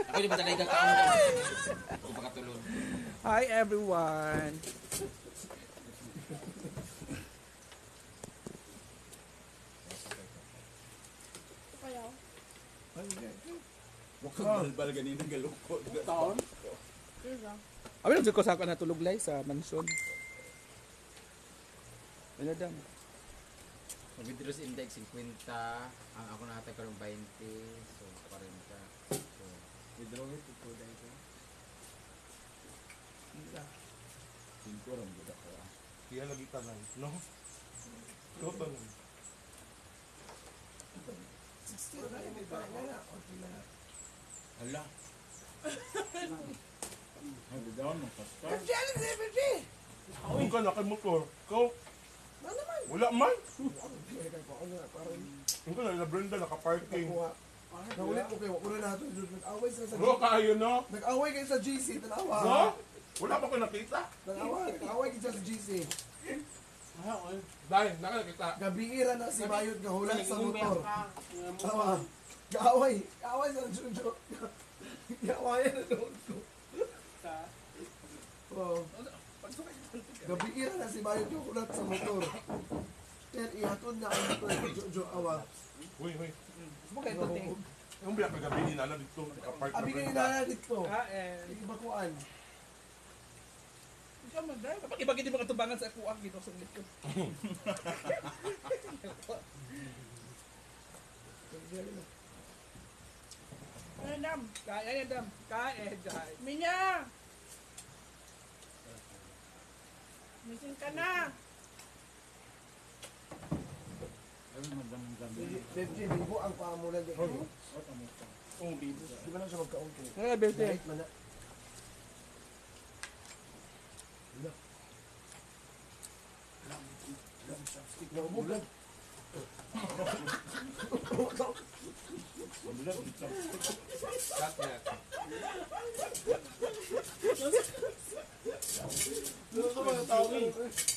Ako di ba talaga kaon? Ako pakatulog. Hi everyone. Wakag balbal ganina galukod. Taon? Abi lang ko sa natulog lay sa mansion. Ano dam? Mag-withdrawals index 50, ang ako natay karong 20, so 40. So, Withdraw it ito dito. Cinco ram gud ako. Kaya lagi tanan, no? Total. Hala. Ay, down mo pasta. Kung ka na kay motor, ko. Wala man. Kung ka na Brenda naka-parking. Naulit ko kayo, wala na ito. Nag-away sila sa Bro, kayo no? Nag-away kayo sa GC, tanawa. No? Wala pa ko nakita. Nag-away kayo sa GC. Dahil, nakakita. Gabiira na si Bayot nga hulat sa motor. Tawa. Gaaway sa Jojo. Gaaway na doon ko. Oh. Gabiira na si Bayot nga hulat sa motor. Kaya ihatod na ang motor ni Jojo awa. Uy. Mo kay to ting. Yung biyak kagabi na dito. Naka-park na Abi kayo Brenda. na dito. Ibakuan. Kapag iba gid mga tubangan sa kuwang dito sa likod. Dam. Kaya dam. Kaya dai. Minya! Missing ka na! Bebje, bibo ang paamulan dito. Oh, bibo. Di ba lang siya magkaunti? Ay bete. Kahit man na. Naubog lang. Cut that. Ano sa mga tao eh?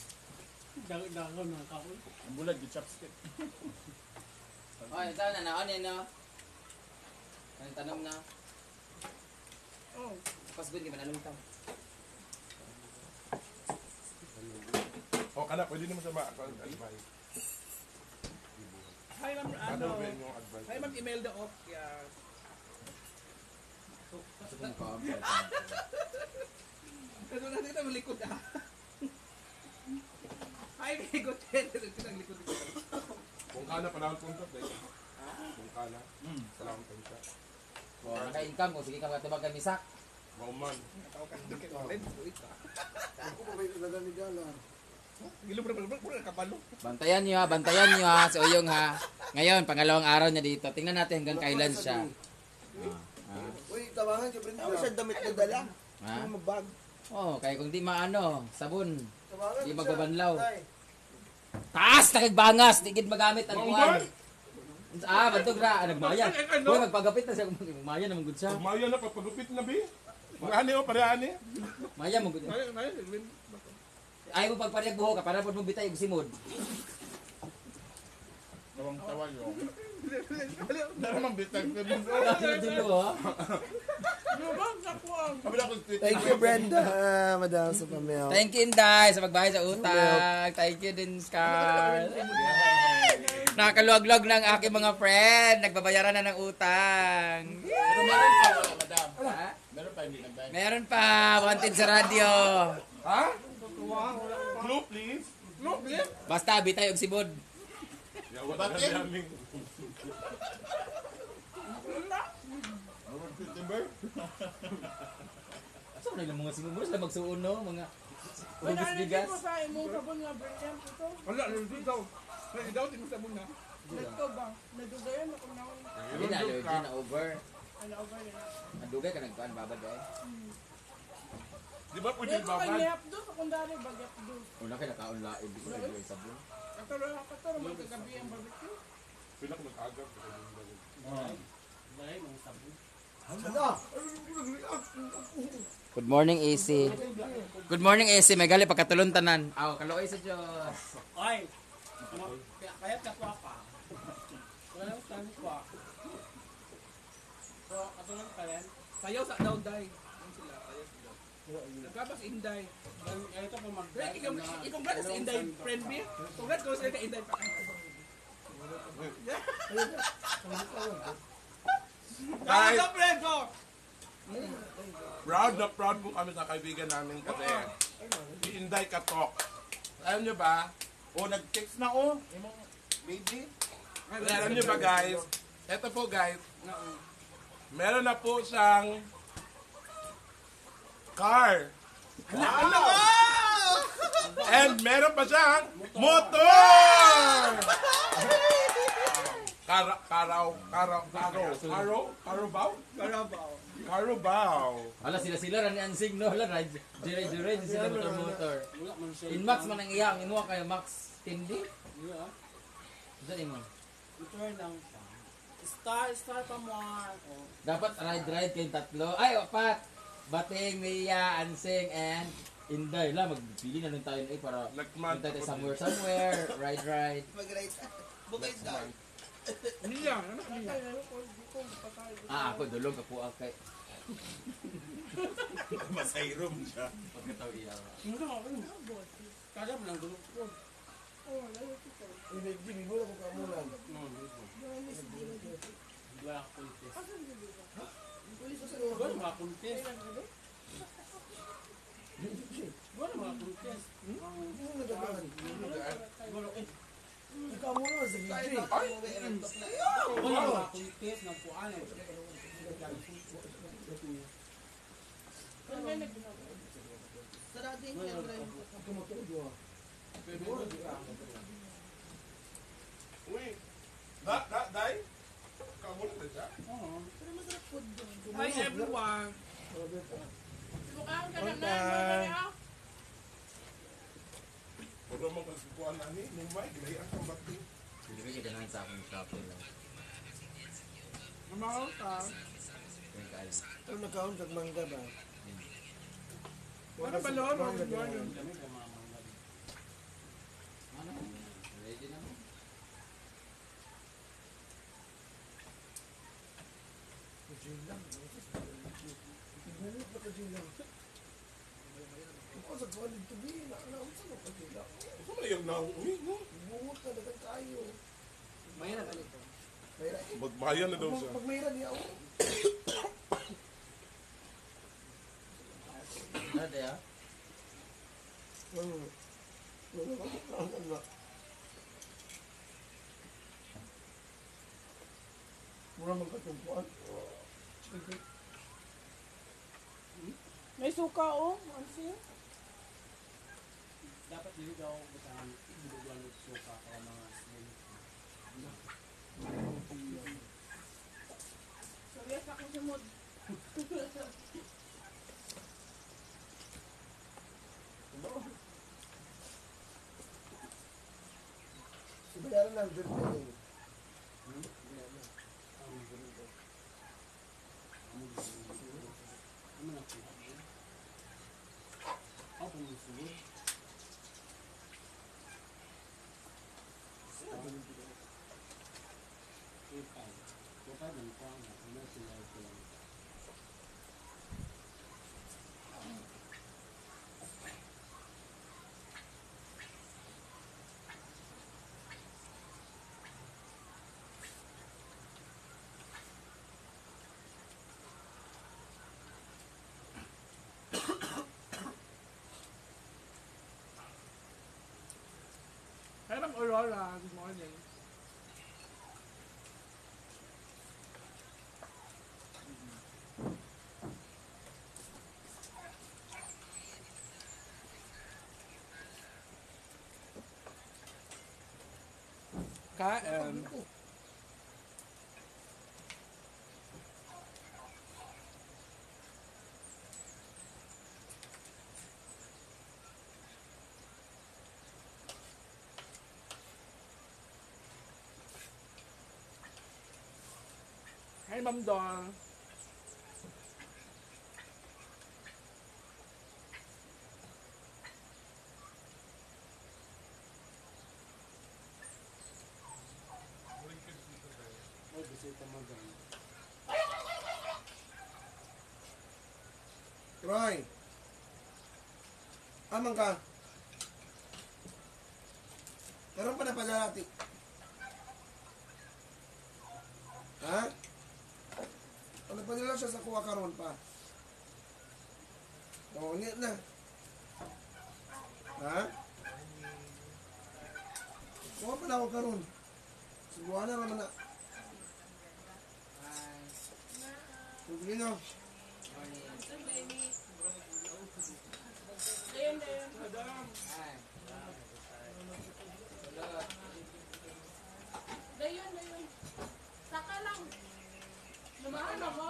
Ang bulag di chopstick. oh, ito na naon yan, no? Ang tanong na. Oh. Pasbun, di ba nalungtang? O, kana, pwede naman sa mga advice. Hi ma'am Ano ano. ba yung advice? Hi ma'am Imelda of yeah. Sa kung ka, Kasi natin ito likod ah. Hi kay Gutierrez ito ang likod dito. Kung kana, panahon punta. Kung kana, panahon punta. oh, naka-income mo, sige ka matibag kay Misak. Mauman. Tao ka dito kay Oren. Ako pa may talaga ni Galar. Gilo pura kapalo. Bantayan niyo ha, si Uyong ha. Ngayon, pangalawang araw niya dito. Tingnan natin hanggang kailan siya. Uy, tawangan ka Brenda. Ano siya damit na dala? Ha? Ano mag-bag? Oh, kaya kung di maano, sabon. Tawangan Di siya. magbabanlaw. Tay. Taas, nakagbangas, di gid magamit ang Mauman! kuwan. Ah, bantog ra, nagmaya. Boy, magpagapit na siya, magmaya naman gud siya. Maya na, papagupit na, Bi. Mga o, pareani. Maya mo gud. Ayaw mo pagpariyag buho ka, para po mo bitay og simod. Nawang tawa yo. Naramang bitag ko din. Dulo ha. Lubag sa kuwang! Kabila ko tweet. Thank you Brenda, Madam sa pamilya. Thank you Inday sa pagbayad sa utang. Thank you din Scar. Nakaluwag-luwag ng aking mga friend. Nagbabayaran na ng utang. Pero meron pa wala, madam. Ha? Meron pa hindi nagbayad. Meron pa, wanted sa radyo. Ha? Clue, please. Basta bitay og sibod. Yawa na namin. September? Asa na lang mga sibod mo sila magsuon no, mga ubos Pananalig bigas. mo sa imong sabon nga brilliant ito. Wala nandito daw. Ay daw tin sa muna. Nagto ba? Nadugayan ako na ako. Hindi na allergy na over. Ano over na. Nadugay ka nagkuan babad eh. Di ba pwede Hindi ko kay babad? Liap do, sekundary bagyap do. Una kay nakaon la ibig ko lagi sabon. Kataro magkagabi ang barbecue. Pila ko nag-agap. Good morning AC. Good morning AC, may gali pagkatulon tanan. Aw, kaluoy sa Dios. Ay! Kaya ka pa. Wala saan pa. So, katulad pa rin. Sayaw sa daw day. Yan sila, sayaw sa daw. Nagkabas Inday. Ito po mag I-congrats sa Inday, friend me. Congrats ko sa Inday pa. Guys, Sa friend ko! proud na proud po kami sa kaibigan namin kasi iinday katok. Alam nyo ba? O, nag-text na o. Imong baby. Alam nyo ba guys? Eto po guys. Meron na po siyang car. And meron pa siyang motor! Carabao. Wala sila ran ang signo wala ra dire sila motor. In Max man ang iyang imo kayo Max Tindi. Yeah. Dali mo. Ito lang siya. Star pa mo. Oh. Dapat ride kayong tatlo. Ay, apat. Bating, Mia, Ansing, and Inday. La, magpili na lang tayo na para Lagman. punta tayo somewhere. Ride. Hindi yan, ano niya? Ah, ako dulog ako kay. Masayrom siya. Pagkataw iya. Kada mo lang gulong ko. Hindi mo lang kamulan. Wala ko contest. Wala mga contest. Wala mga contest. Hindi mo nagkakaan. Wala Ikaw mo na sa DJ. mga contest ng kuan. Uy. Day? Kamu na siya? Hi everyone! Puro mo kasikuan na ni. Mumay, ginayan kang bati. Hindi ko ganahan sa akong shopping lang. Mamahaw ka. Kung kaalam. Pero nagkaon sa mangga ba? Ano ba lolo? Ano? Ready na mo? Ako sa kuwan dito bi, na-announce mo ka dila. Ito na yung nauwi, no? Bungot ka dagan kayo. Mayroon ka dito. Mayra. Magbayan na daw siya. Pag mayra niya ako. Ano tayo? Mura man katungkuan. May suka oh. Ano siya? Dapat dili daw butahan duduan og suka para mga slim. Sorry sa akong sumod. Subayaran lang din din. Hi, Ma'am Aurora. Good morning. Kain. Hi, Ma'am Dawn. Ay, bisita mo dyan. Roy. Amang ka. Karon pa na palalati. Ha? Ano pa nila siya sa kuha karon pa? Oo, ulit na. Ha? Kuha pa na ako karon. Subuhan na naman na. Sige na. Dayon. Saka lang. Namahan mo?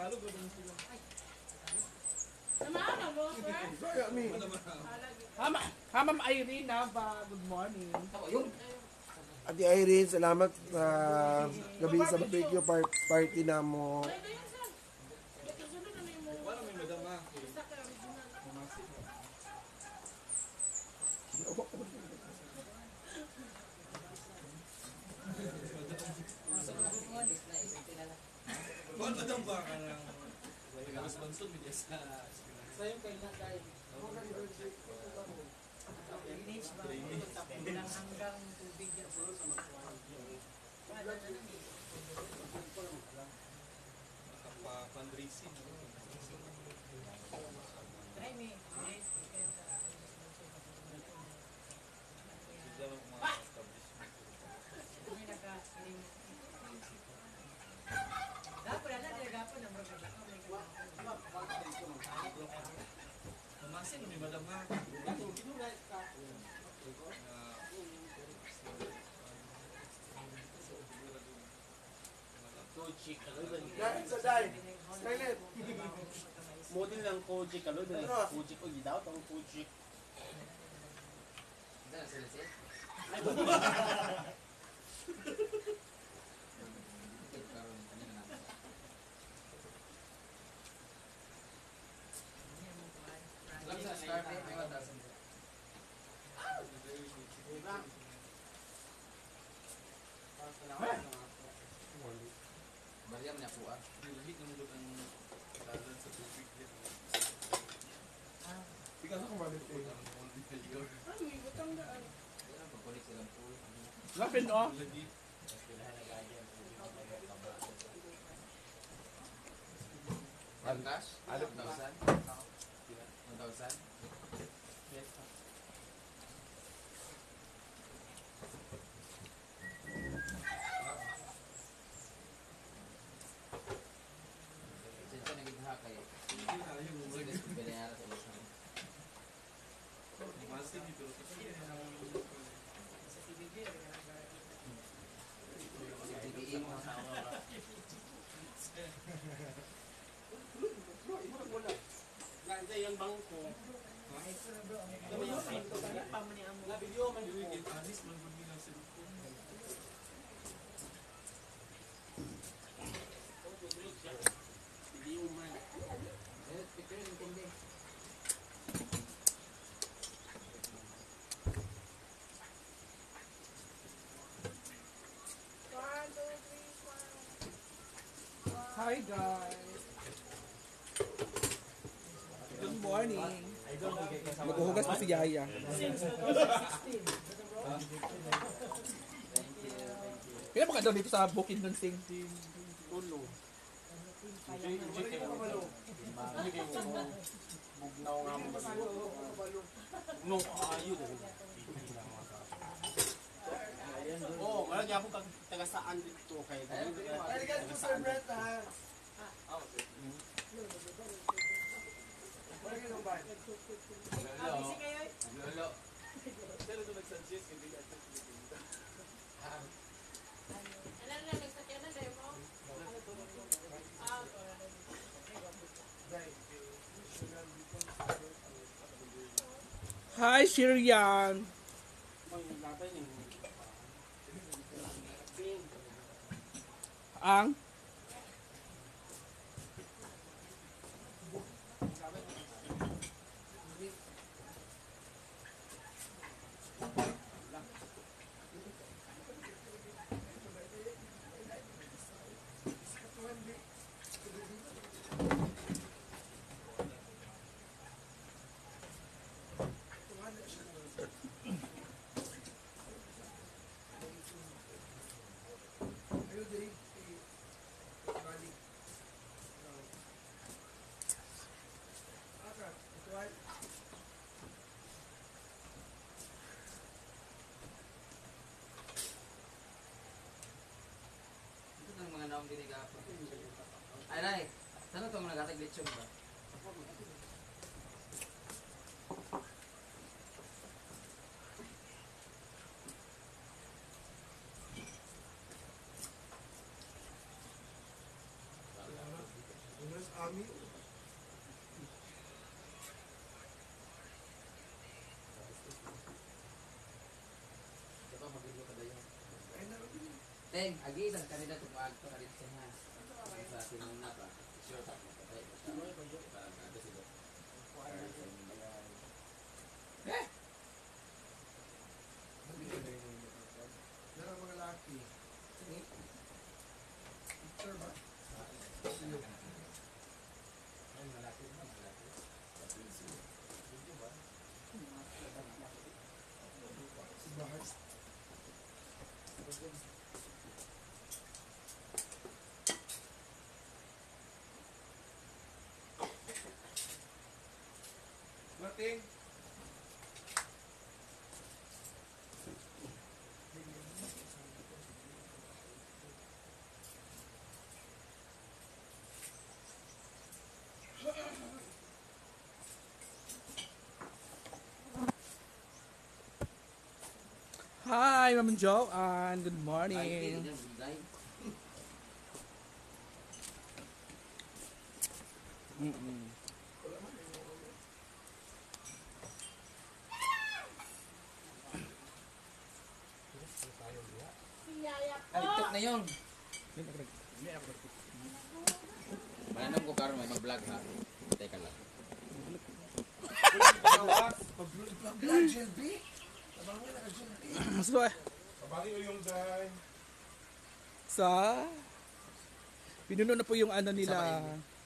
Namahan mo, sir? Kaya mi. Ha, Ma'am Irene, good morning. Ate Irene, salamat sa gabi sa barbecue party na mo. Dayon, sir. Sunod na mo. Wala may madama. Saka original. Dahil sa dahil. Skynet. Model ng Kojik, ano din? Kojik, o gidaw, ang Kojik. Balian niya po ah. Bigas ako balik eh. Pagkulik silang pool. Lapin, oh. Cash? 1,000? 1,000? Sensya nagigha kayo. Sige, binayaran sa ulos namin. CBE mo sa Aurora. Ganda yung bangko. Dami yung pinto, kaya pa mo niya mo. Video man po. Video man. Picture yung tindi. Hi, guys. Good morning. Maghuhugas pa si Yaya. Kaya pa ka daw dito sa Bukid ng Sing. Tulo. Bugnaw nga mo. Nung ayun. Oh, wala niya akong taga saan dito kay. Balikan ko Sir Brett ha. Balikan ko ba? Lolo. Alam na, nagsakyan na dahil mo? Hi, Shirian. Ang dinigapan. Ay, nay. Saan ito mo nagatag lechon ba? Unas ami. Teng, agi isang kanila tumawag pa rin siya ha. Sa sinuna pa. Sure pa. Dara mga laki. Picture ba? Si Bahas. Nothing. Hi, Ma'am Jo, and good Ay, morning. hindi dyan. Yaya Ay, ko. TikTok na yun. Mananong ko karon may mag-vlog ha. Teka lang. Black Gel B? Abang nga naka-Gel B. So, Kabali ko yung guy. sa pinuno na po yung ano nila.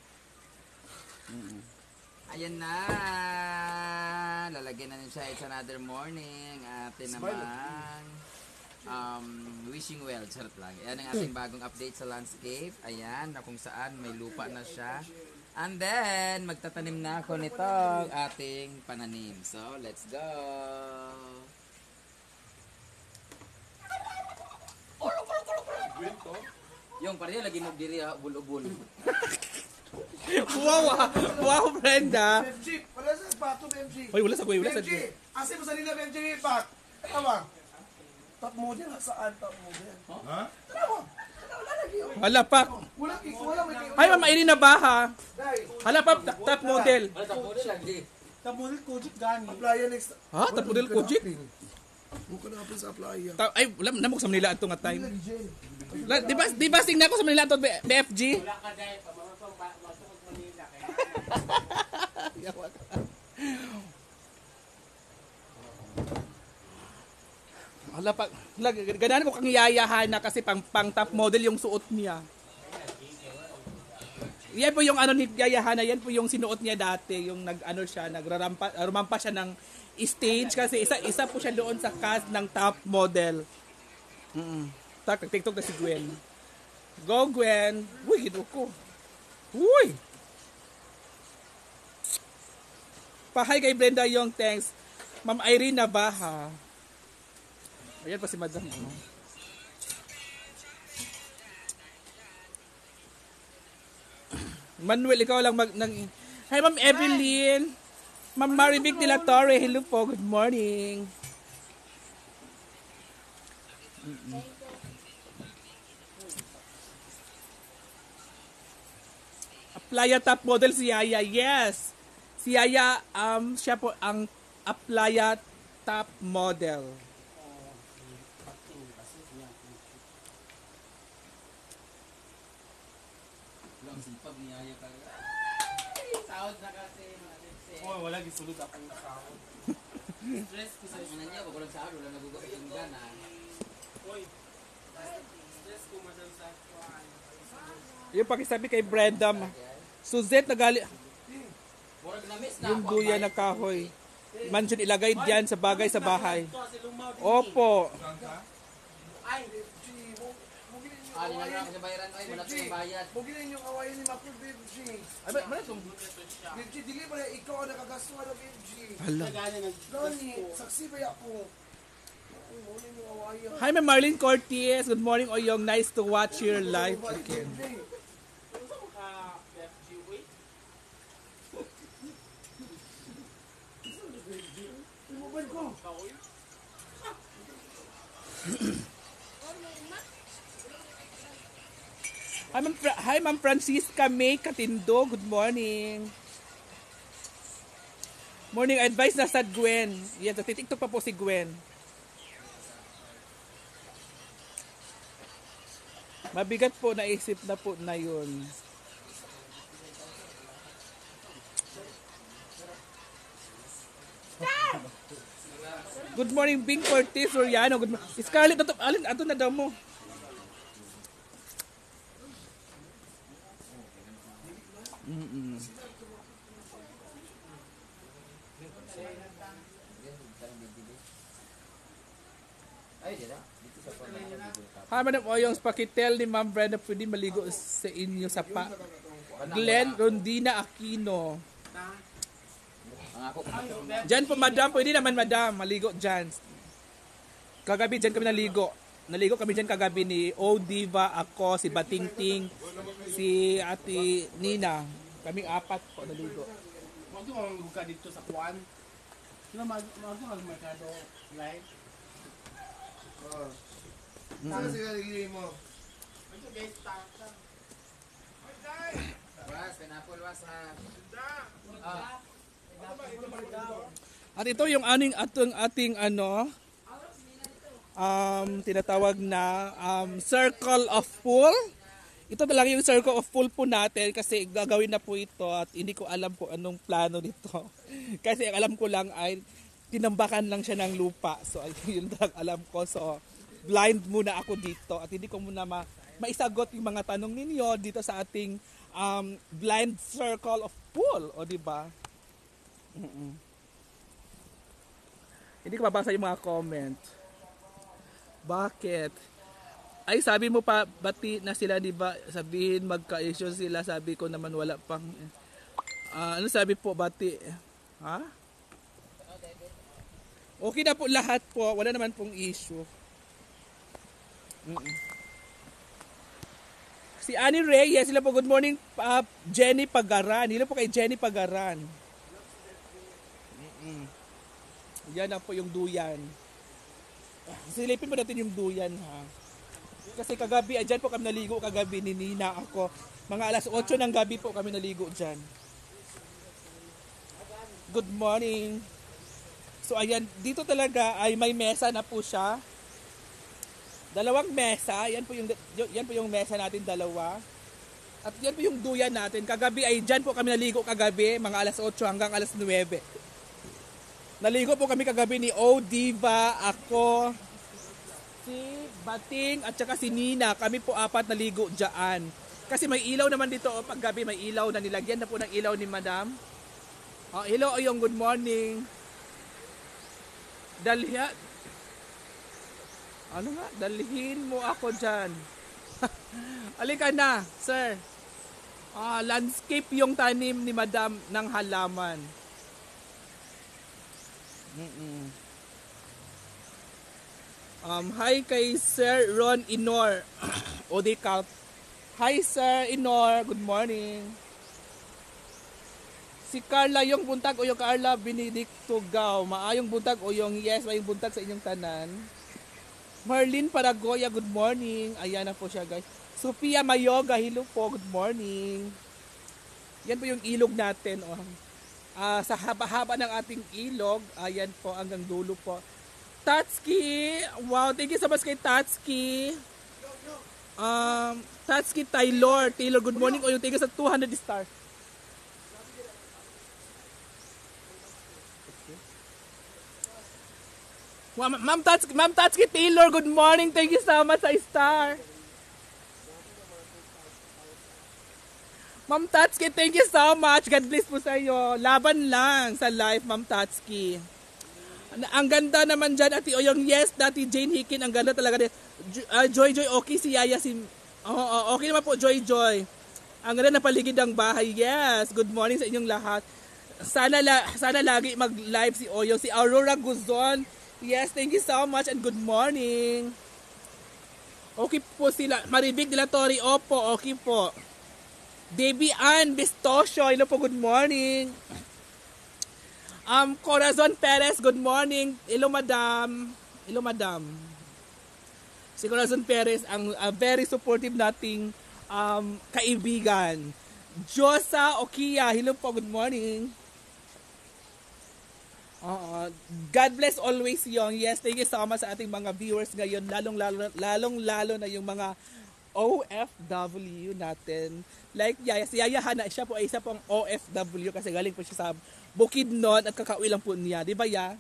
Ayan na. Lalagyan na niya siya. It's another morning. Atin naman. Wishing well. Charot lang. Ayan ang ating bagong update sa landscape. Ayan. Na kung saan may lupa na siya. And then, magtatanim na ako nitong ating pananim. So, let's go. Gwento. Yung pareho lagi mo diri ha, bul-ubul. Wow, wow, Brenda. BMG, wala sa bato BMG. Hoy, wala sa kuya, wala sa BMG, asin mo sa nila BMG, back. Tama. Top model, saan top model? Ha? Tama. Wala lagi. Wala pa. Wala, wala may kayo. Ay, Ma'am Irene na ba ha? Dai, Hala pa, top model. Wala ta po lagi. Tabunil ko jik gani. applyan next. Ha? Top model ko, Jik? Buka na pa sa applyan. Ay, wala namok sa Manila ato nga time. Lagi gel. Di ba sing na ako sa Manila ato BFG? Wala ka dahil pa mga pang masuk ko Manila kaya. Hala pa, ganahan ko kang yayahan na kasi pang top model yung suot niya. Yan po yung ano ni yayahan na yan po yung sinuot niya dati, yung nag-ano siya, rumampa siya ng stage kasi isa po siya doon sa cast ng top model. Tak, TikTok na si Gwen. Go Gwen. Uy, gido ko. Uy. Pahay kay Brenda yung thanks. Ma'am Irene na ba ha? Ayan pa si Madam. Manuel, ikaw lang Hi Ma'am Evelyn. Ma'am Marivic de la Torre. Hello po. Good morning. Aplaya top model si Yaya. Yes. Si Yaya, siya po ang Aplaya top model. Lang sipag niya ka. Ay, sahod na kasi. Oh, wala gisulod akong sahod. Stress ko sa mga niya, pag walang sahod, wala nagugot yung gana. Oy. Stress ko madam sa kuan. Yung pakisabi kay Brenda, Suzette nagali Murag na miss na yung ako, duya ay. na kahoy. Mansion ilagay diyan sa bagay sa bahay. Ito si lumaw din. Opo. Ay, Ah, di na ako sa bayaran. Ay, wala tayong bayad. Bugilin yung awayin ni Mapul BMG. Ay, ba itong BMG, dili pa na ikaw ang nakagastuhan ng BMG. hala. gani nag Gani, saksi ba ako? Hi, Ma'am Marlene Cortez. Good morning, Oyong. Nice to watch your live again. Hi, Ma'am Francisca May Katindo. Good morning. Morning advice na sa Gwen. Yan, titiktok pa po si Gwen. Mabigat po, naisip na po na yun. Good morning, Bing Cortez, Soriano. Good morning. Scarlett, ato na daw mo. Hi, Madam Oyong, pakitel ni Ma'am Brenda, pwede maligo sa inyo sa pa. Glenn Rondina Aquino. Diyan po, Madam, pwede naman, Madam, maligo dyan. Kagabi, dyan kami naligo. Naligo kami dyan kagabi ni O Diva, ako, si Batingting, si Ate Nina. Kaming apat po naligo. Huwag mo magbuka dito sa kuwan. Huwag mo magmakado live. Saan siya nagiging mo? Ito guys, taka. Was, pineapple was ha. At ito yung ating ano, tinatawag na circle of pool. Ito talaga yung circle of pool po natin kasi gagawin na po ito at hindi ko alam po anong plano nito. Kasi ang alam ko lang ay tinambakan lang siya ng lupa. So yun lang alam ko. So blind muna ako dito at hindi ko muna maisagot yung mga tanong ninyo dito sa ating blind circle of pool. O diba? Hindi ko mabasa yung mga comment. Bakit? Ay, sabi mo pa, bati na sila, di ba? Sabihin, magka-issue sila. Sabi ko naman, wala pang... ano sabi po, bati? Ha? Okay na po lahat po. Wala naman pong issue. Si Annie Reyes, sila po, good morning, Jenny Pagaran. Sila po kay Jenny Pagaran. Yan na po yung duyan. Silipin po natin yung duyan, ha? Kasi kagabi, dyan po kami naligo kagabi ni Nina ako. Mga alas 8 ng gabi po kami naligo dyan. Good morning. So ayan, dito talaga ay may mesa na po siya. Dalawang mesa, yan po yung mesa natin, dalawa. At yan po yung duyan natin. Kagabi ay dyan po kami naligo kagabi, mga alas 8 hanggang alas 9. Naligo po kami kagabi ni O Diva, ako, si Bating at saka si Nina. Kami po apat naligo dyan. Kasi may ilaw naman dito. Pag gabi may ilaw na nilagyan na po ng ilaw ni Madam. Hello, Oyong, good morning. Dalhin mo ako dyan. Alika na, sir. Landscape yung tanim ni Madam ng halaman. Hi kay Sir Ron Inor. Odekalt. Hi Sir Inor, good morning. Si Carla yung buntag o yung Carla Benedicto Gao. Maayong buntag o yung yes, maayong buntag sa inyong tanan. Marlene Paragoya, good morning. Ayan na po siya, guys. Sophia Mayoga, hello po, good morning. Yan po yung ilog natin. Sa haba-haba ng ating ilog, ayan po hanggang dulo po. Tatsuki, wow, thank you so much kay Tatsuki. Tatsuki Taylor, good morning. O yung thank you sa 200 stars. Wow, Ma'am Tatsuki Taylor, good morning. Thank you so much sa star. Ma'am Tatsuki, thank you so much. God bless po sa iyo. Laban lang sa life, Ma'am Tatsuki. Ang ganda naman dyan, Ate Oyong. Yes, Dati Jane Hikin. Ang ganda talaga din. Joy, okay si Yaya. Okay naman po, Joy. Ang ganda na paligid ng bahay. Yes, good morning sa inyong lahat. Sana lagi mag-live si Oyong. Si Aurora Guzon. Yes, thank you so much and good morning. Okay po sila. Maribig de la Torre, opo, okay po. Debbie Ann Bistosio, hello po, good morning. Corazon Perez, good morning. Hello, madam. Hello, madam. Si Corazon Perez, ang very supportive nating kaibigan. Josa Okia, hello po, good morning. God bless always young. Yes, thank you so much sa ating mga viewers ngayon, lalong-lalo na yung mga OFW natin. Like si Yaya Hana, siya po ay isa pong OFW kasi galing po siya sa Bukidnon at kakauwi lang po niya. Di ba, Ya?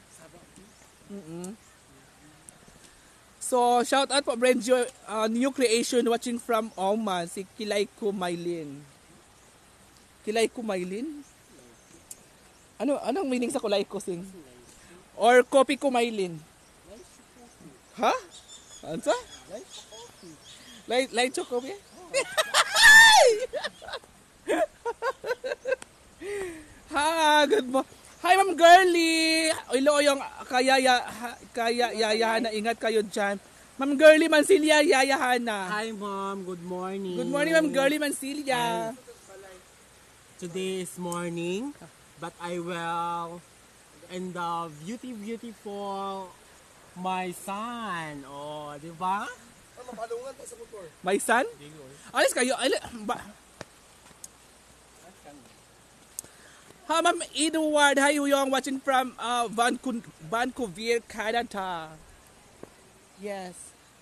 So, shout out po, Brenjo, new creation watching from Oman, si Kilay Kumaylin. Kilay Kumaylin? Anong meaning sa Kulay Kusing? Or Kopi Kumaylin? Ha? Ano sa? Light chocolate? Ha, good mo. Hi, Ma'am Girly. Ilo yung Yaya na ingat kayo dyan. Ma'am Girly Mancilia, Yaya Hana. Hi mom, good morning. Good morning, Ma'am Girly Mancilia. Today is morning, but I will and the beautiful my son. Oh, di ba? My son? Alis kayo. Hi, Ma'am Edward. Hi, Uyong. Watching from Vancouver, Canada. Yes.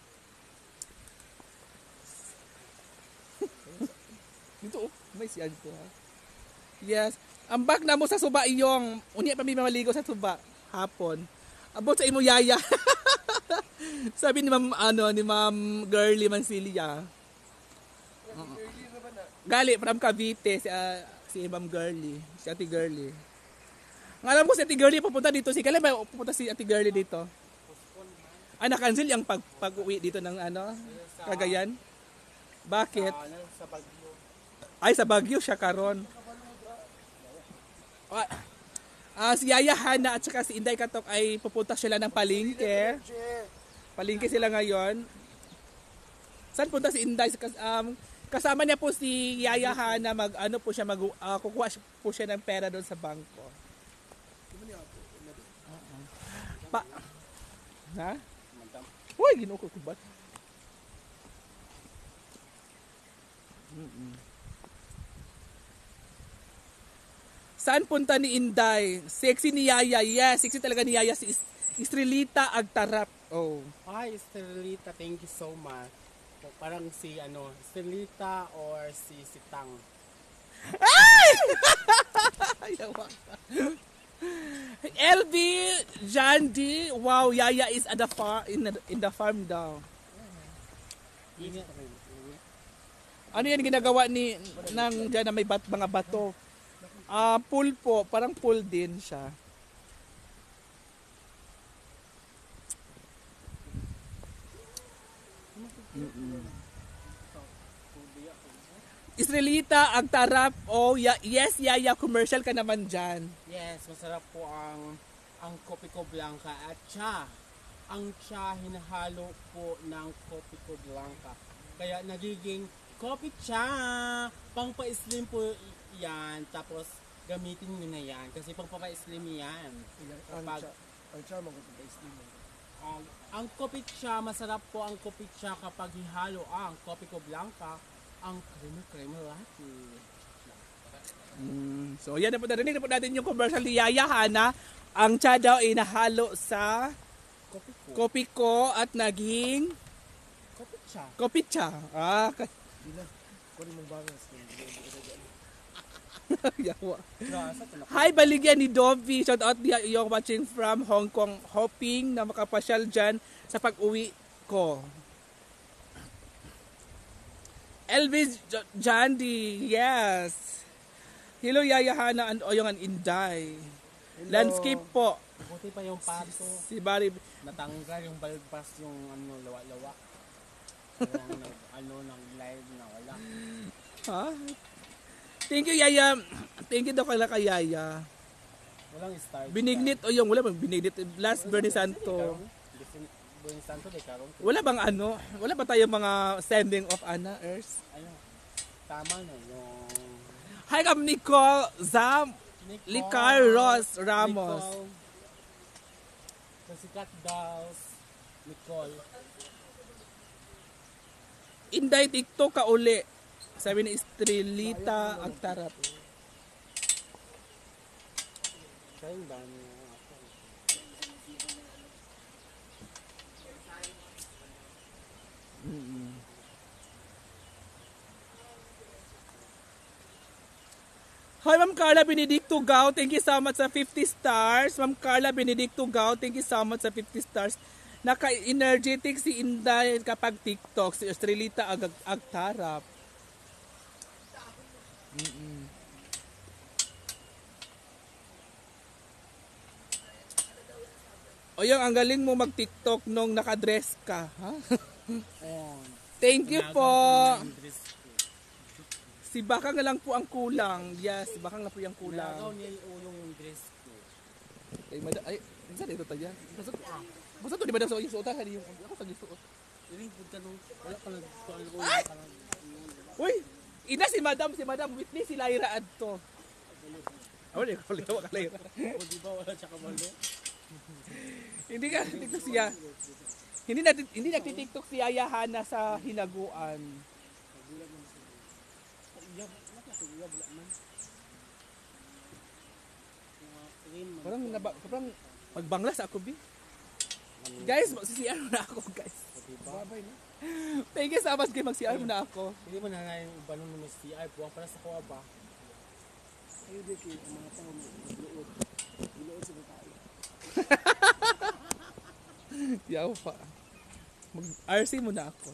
Dito, may siya dito, ha? Yes. Ang back na mo sa suba iyong. Unya pa may mamaligo sa suba. Hapon. Abot sa imo yaya. Sabi ni Ma'am Girly Mancilia. Gali from Cavite si Ma'am Girly, si Ate Girly. Ngalam ko si Ate Girly pupunta dito. Si kailan ba pupunta si Ate Girly dito? Na-cancel yung pag-uwi dito ng Cagayan? Bakit? Sa Baguio. Ay, sa Baguio siya karon. Si Yaya Hana at saka si Inday Katok ay pupunta sila ng palengke. Palengke sila ngayon. Saan punta si Inday? Kasama niya po si Yaya Hana, kukuha po siya ng pera doon sa bangko. Ha? Uy, ginuko ko ba? Saan punta ni Inday? Sexy ni Yaya. Yes, sexy talaga ni Yaya. Si Estrelita Agtarap. Oh. Hi, Estrelita. Thank you so much. Parang si Estrelita or si Sitang. Ay! LB Jandy. Wow, Yaya is at the farm in the farm daw. Ano yan ginagawa ng dyan na may mga bato? Pool po, parang pool din siya. Israelita, Agtarap, yes, Yaya, commercial ka naman dyan. Yes, masarap po ang Kopiko Blanca at cha. Ang cha hinahalo po ng Kopiko Blanca. Kaya nagiging Kopi cha. Pang-pa-slim po yan. Tapos gamitin nyo na yan. Kasi pang-pa-slim yan. Ang Kopi cha, masarap po ang Kopi cha kapag hihalo ang Kopiko Blanca. Ang crema latte. So yan na po, narinig na po natin yung commercial ni Yaya Hana. Ang cha daw ay nahalo sa Kopiko at naging Kopicha. Yawa. Hi, baligyan ni Dovi. Shout out niya yung watching from Hong Kong. Hoping na makapasyal dyan sa pag-uwi ko. Elvis Jandy, yes. Hello, Yaya Hana and Oyong and Inday. Hello. Landscape po. Buti pa yung pato. Si Barry. Natanggal yung balbas yung lawa-lawa. Nang live na wala. Ha? Thank you, Yaya. Thank you daw kay Yaya. Walang start. Binignit o yung wala bang binignit last Bernie Santo. Buong santo de karon. Wala bang ano? Wala ba tayong mga sending of Ana Earth? Ayun. Tama na yung Hi kam Nicole Zam Licar Ross Ramos. Sa sikat dolls. Nicole. Inday TikTok ka uli. Sabi ni Estrelita Agtarap. Sayang dami ako. Hi, Ma'am Carla Benedicto Gao. Thank you so much sa 50 stars. Ma'am Carla Benedicto Gao. Thank you so much sa 50 stars. Naka-energetic si Inday kapag TikTok. Si Estrelita Agtarap. O yung ang galing mo mag-TikTok nung nakadress ka. Ha? Thank you po. Si Bakang na lang po ang kulang. Yes, si Bakang na po yung kulang. Nagaw niya yung dress ko. Ay, saan dito tayo? Basta to, di ba daw yung suotan? Ako sa gisuot. Iring pud kanong wala pa nagtuan ko kanang Uy! Ina si Madam Whitney, si Lyra adto. Wala ko liwa ka Lyra. o di ba wala siya kabalo. Hindi ka TikTok siya. Hindi nagti-TikTok si Yaya Hana sa hinaguan. Uyab, nakasuyab wala man. Parang magbanglas ako bi. Guys, magsisiyan mo na ako, guys. Babay na. Thank you so much, guys. Magsisiyan mo na ako. Hindi mo na yung iba nung may CR buwang para sa kuha ba. Ayun din kayo, ang mga tao magluod. Giluod sa babae. Yaw pa. Mag-RC mo na ako.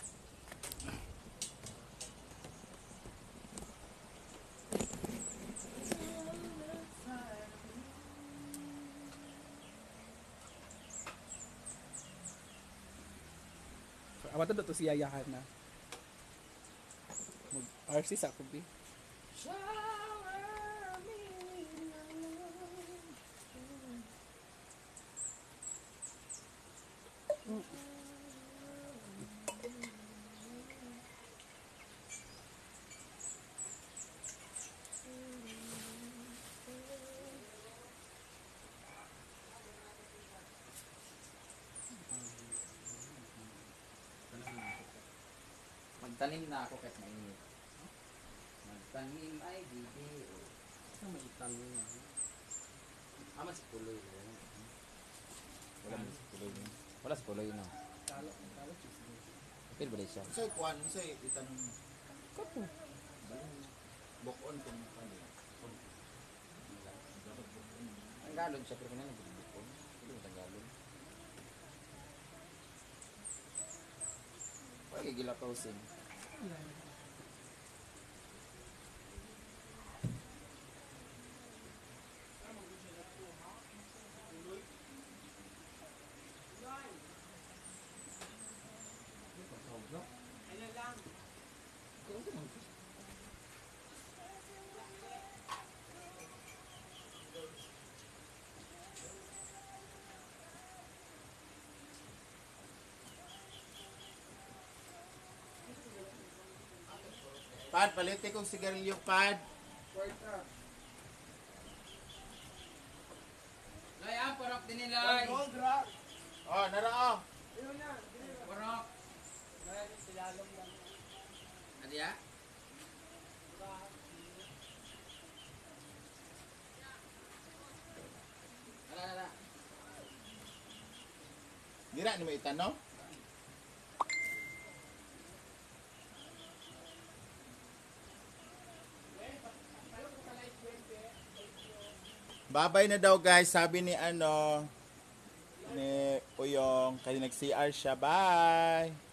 Amatan to si Yaya Hana. Mag-RC sa ako, bi. Magtanim na ako kahit mainit. Magtanim ay bibi. Sa maitanim na. Mas puloy. Wala man sa puloy. Wala sa puloy no. Pil ba siya? Say kuan, say itanong mo. Kapo. Bokon kung ano. Ang galon siya pero kanina nagbibukon. Hindi mo tagalon. Pag gila pausing. Pad, palite kong sigarilyo, pad. Lay, parok din nila. Oh, narao. Parok. Adiya? Ala. Dira ni may itanong? Babay na daw guys, sabi ni ni Uyong, kaya nag-CR siya. Bye!